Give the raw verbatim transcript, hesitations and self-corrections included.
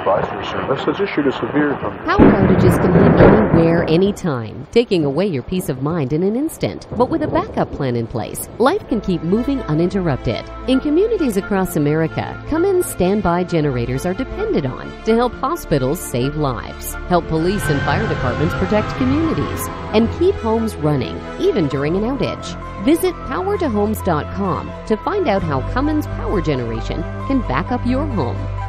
advisory service has issued a severe... Power outages can hit anywhere, anytime, taking away your peace of mind in an instant. But with a backup plan in place, life can keep moving uninterrupted. In communities across America, Cummins standby generators are depended on to help hospitals save lives, help police and fire departments protect communities, and keep homes running, even during an outage. Visit power to homes dot com to find out how Cummins Power Generation can back up your home.